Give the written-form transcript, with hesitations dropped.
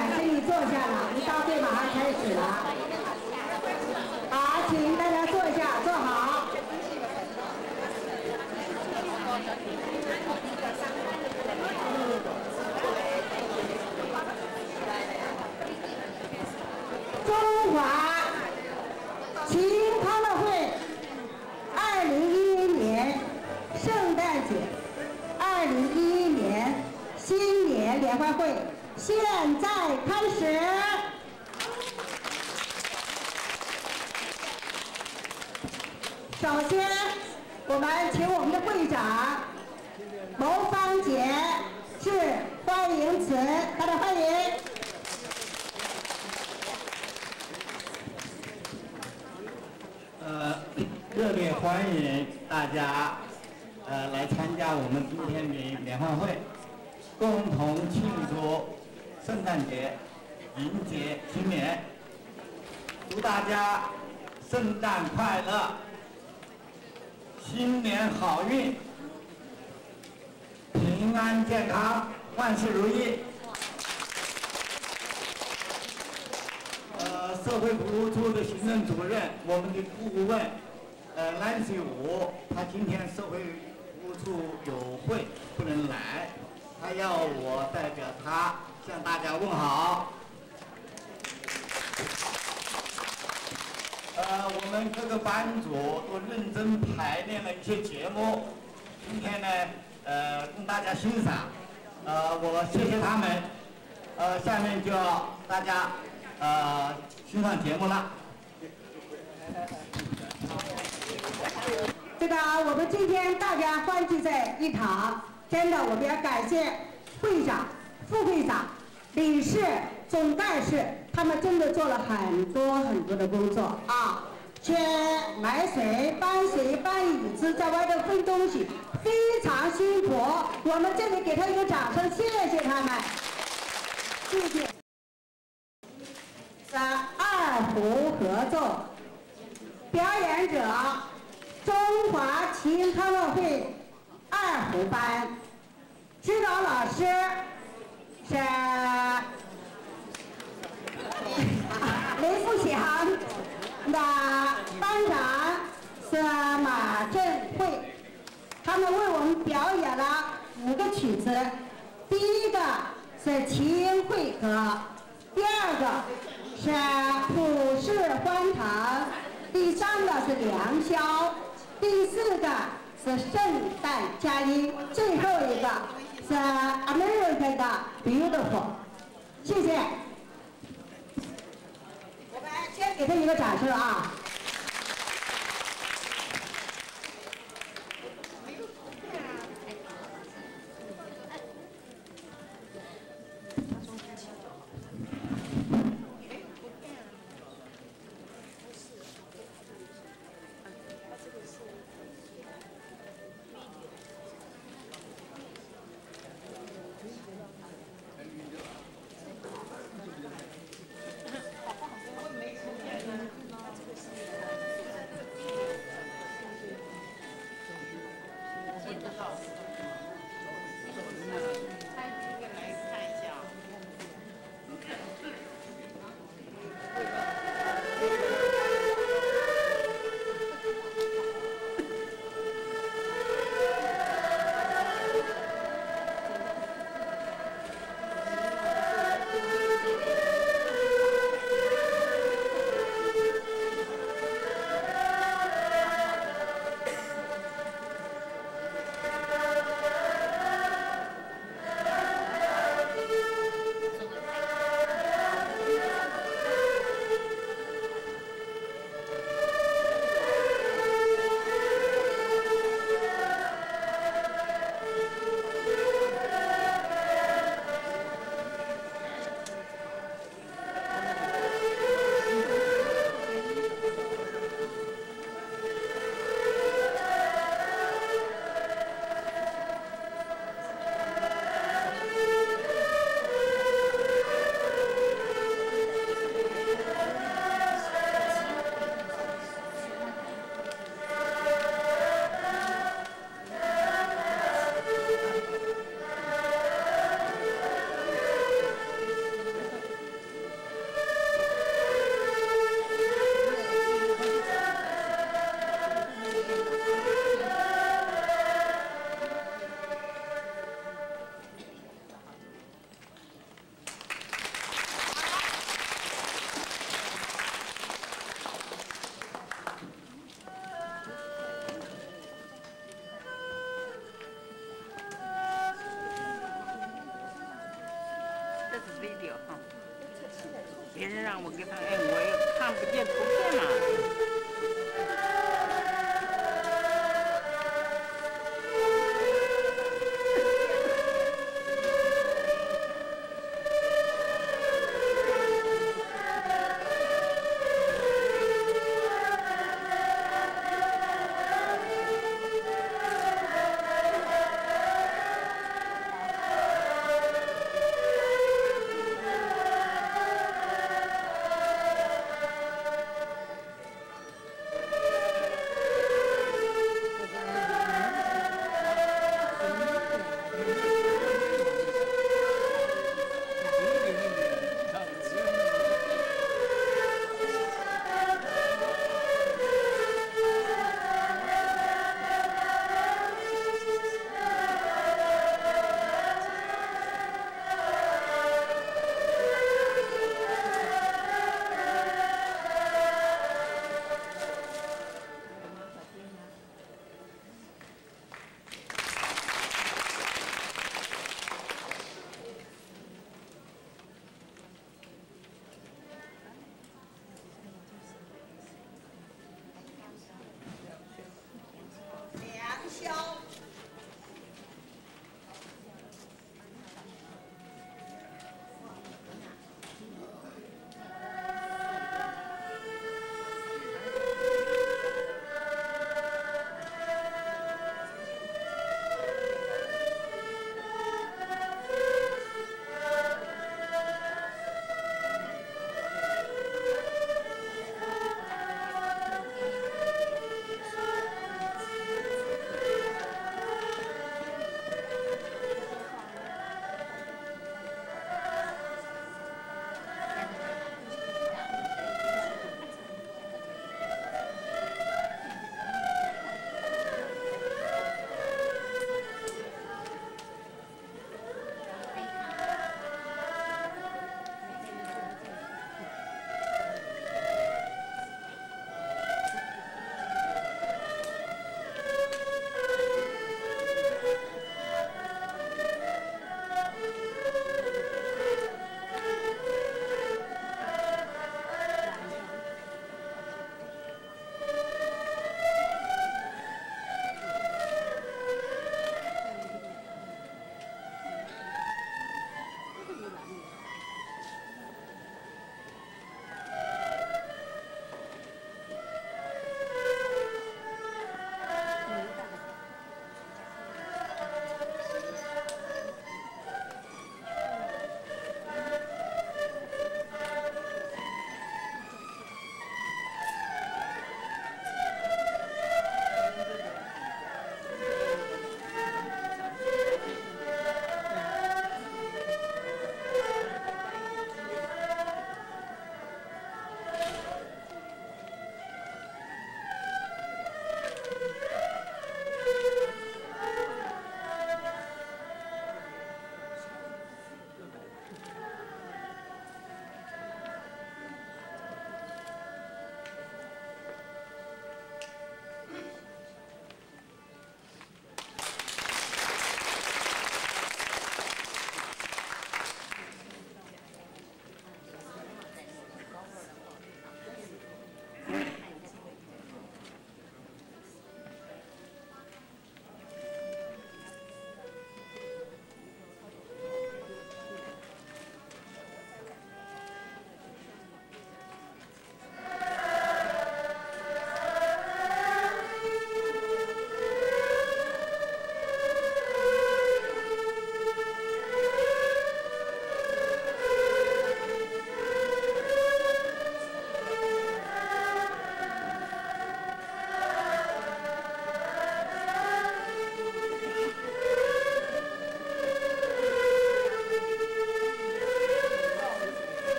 请你坐下了，一大队马上开始了。好，请大家坐下，坐好。中华秦康乐会2011年圣诞节、2011年新年联欢会现在开始。首先，我们请我们的会长牟芳杰致欢迎词，大家欢迎。 热烈欢迎大家来参加我们今天的联欢会，共同庆祝圣诞节，迎接新年。祝大家圣诞快乐，新年好运，平安健康，万事如意。社会服务处的行政主任，我们的顾问Nancy Wu，他今天社会服务处有会不能来，他要我代表他向大家问好。我们各个班组都认真排练了一些节目，今天呢，供大家欣赏。我谢谢他们。下面就要大家欣赏节目了。 这个我们今天大家欢聚在一堂，真的我们要感谢会长、副会长、理事、总干事，他们真的做了很多的工作啊！去买水、搬水、搬椅子，在外头分东西，非常辛苦。我们这里给他一个掌声，谢谢他们，谢谢。二胡合奏，表演者中华琴康乐会二胡班，指导老师是雷富祥，那班长是马振慧，他们为我们表演了5个曲子，第一个是秦桧歌，第二个是普世欢腾，第3个是良宵，第4个是圣诞佳音，最后一个是 American 的 Beautiful。谢谢。我们先给他一个掌声啊！ 别人让我给他，哎，我也看不见图片嘛。